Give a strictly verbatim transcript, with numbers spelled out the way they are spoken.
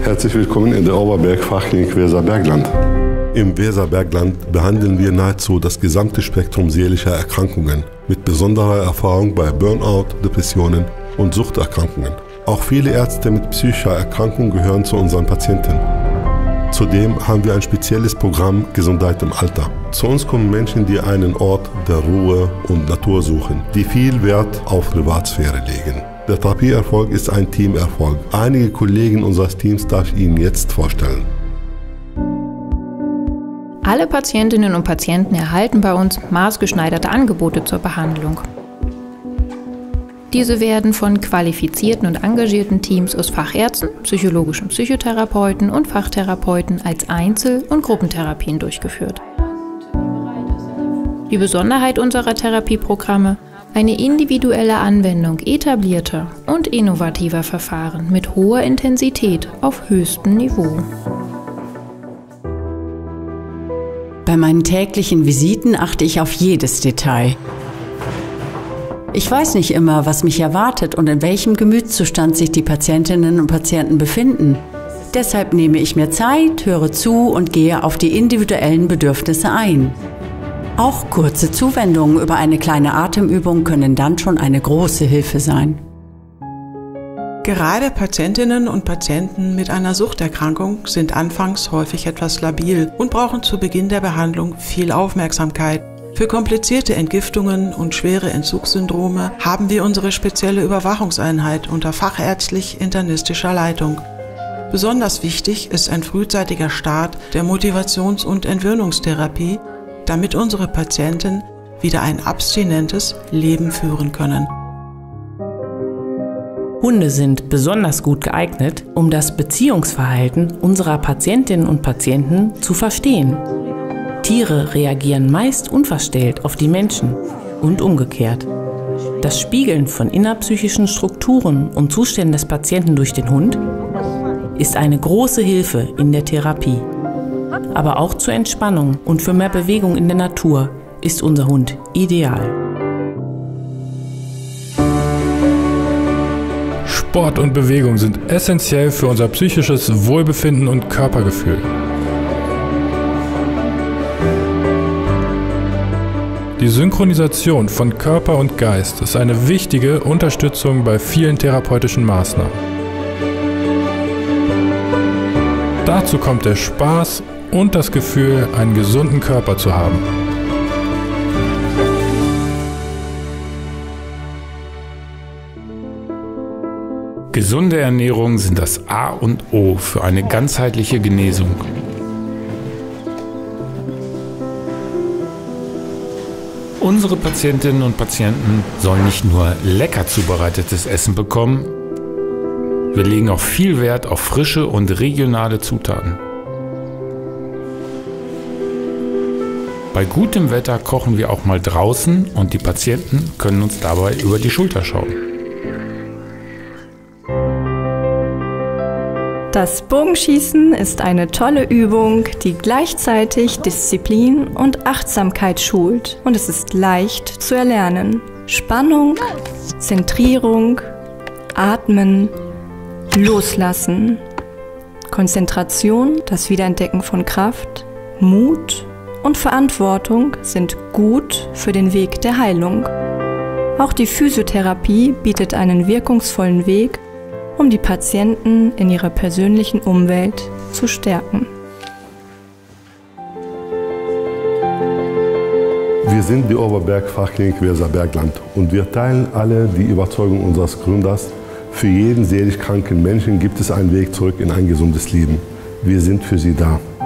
Herzlich willkommen in der Oberberg-Fachklinik Weserbergland. Im Weserbergland behandeln wir nahezu das gesamte Spektrum seelischer Erkrankungen mit besonderer Erfahrung bei Burnout, Depressionen und Suchterkrankungen. Auch viele Ärzte mit psychischer Erkrankung gehören zu unseren Patienten. Zudem haben wir ein spezielles Programm Gesundheit im Alter. Zu uns kommen Menschen, die einen Ort der Ruhe und Natur suchen, die viel Wert auf Privatsphäre legen. Der Therapieerfolg ist ein Teamerfolg. Einige Kollegen unseres Teams darf ich Ihnen jetzt vorstellen. Alle Patientinnen und Patienten erhalten bei uns maßgeschneiderte Angebote zur Behandlung. Diese werden von qualifizierten und engagierten Teams aus Fachärzten, psychologischen Psychotherapeuten und Fachtherapeuten als Einzel- und Gruppentherapien durchgeführt. Die Besonderheit unserer Therapieprogramme: eine individuelle Anwendung etablierter und innovativer Verfahren mit hoher Intensität auf höchstem Niveau. Bei meinen täglichen Visiten achte ich auf jedes Detail. Ich weiß nicht immer, was mich erwartet und in welchem Gemütszustand sich die Patientinnen und Patienten befinden. Deshalb nehme ich mir Zeit, höre zu und gehe auf die individuellen Bedürfnisse ein. Auch kurze Zuwendungen über eine kleine Atemübung können dann schon eine große Hilfe sein. Gerade Patientinnen und Patienten mit einer Suchterkrankung sind anfangs häufig etwas labil und brauchen zu Beginn der Behandlung viel Aufmerksamkeit. Für komplizierte Entgiftungen und schwere Entzugssyndrome haben wir unsere spezielle Überwachungseinheit unter fachärztlich-internistischer Leitung. Besonders wichtig ist ein frühzeitiger Start der Motivations- und Entwöhnungstherapie, damit unsere Patienten wieder ein abstinentes Leben führen können. Hunde sind besonders gut geeignet, um das Beziehungsverhalten unserer Patientinnen und Patienten zu verstehen. Tiere reagieren meist unverstellt auf die Menschen und umgekehrt. Das Spiegeln von innerpsychischen Strukturen und Zuständen des Patienten durch den Hund ist eine große Hilfe in der Therapie. Aber auch zur Entspannung und für mehr Bewegung in der Natur ist unser Hund ideal. Sport und Bewegung sind essentiell für unser psychisches Wohlbefinden und Körpergefühl. Die Synchronisation von Körper und Geist ist eine wichtige Unterstützung bei vielen therapeutischen Maßnahmen. Dazu kommt der Spaß und das Gefühl, einen gesunden Körper zu haben. Gesunde Ernährung sind das A und O für eine ganzheitliche Genesung. Unsere Patientinnen und Patienten sollen nicht nur lecker zubereitetes Essen bekommen, wir legen auch viel Wert auf frische und regionale Zutaten. Bei gutem Wetter kochen wir auch mal draußen und die Patienten können uns dabei über die Schulter schauen. Das Bogenschießen ist eine tolle Übung, die gleichzeitig Disziplin und Achtsamkeit schult, und es ist leicht zu erlernen. Spannung, Zentrierung, Atmen, Loslassen, Konzentration, das Wiederentdecken von Kraft, Mut und Verantwortung sind gut für den Weg der Heilung. Auch die Physiotherapie bietet einen wirkungsvollen Weg, um die Patienten in ihrer persönlichen Umwelt zu stärken. Wir sind die Oberberg-Fachklinik Weserbergland und wir teilen alle die Überzeugung unseres Gründers: für jeden seelisch kranken Menschen gibt es einen Weg zurück in ein gesundes Leben. Wir sind für Sie da.